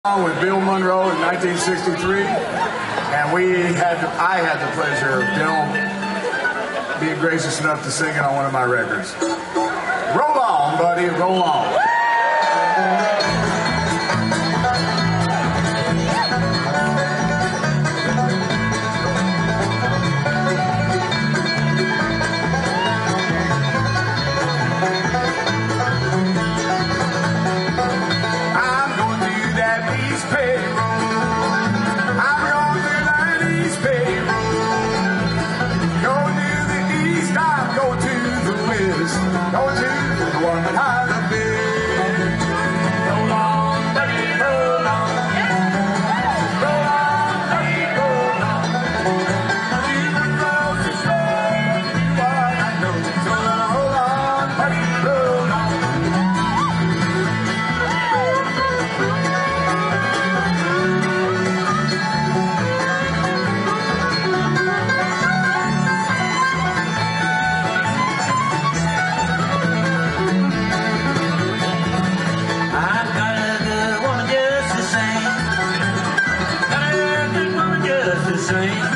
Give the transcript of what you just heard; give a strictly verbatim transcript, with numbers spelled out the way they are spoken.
With Bill Monroe in nineteen sixty-three, and we had the, I had the pleasure of Bill being gracious enough to sing it on one of my records. Roll on, buddy, roll on. Go to the one behind the bed. Roll on, buddy, roll on. Roll on, buddy, roll on. You can roll so slow, you are not know. So roll on, buddy, roll on. Same.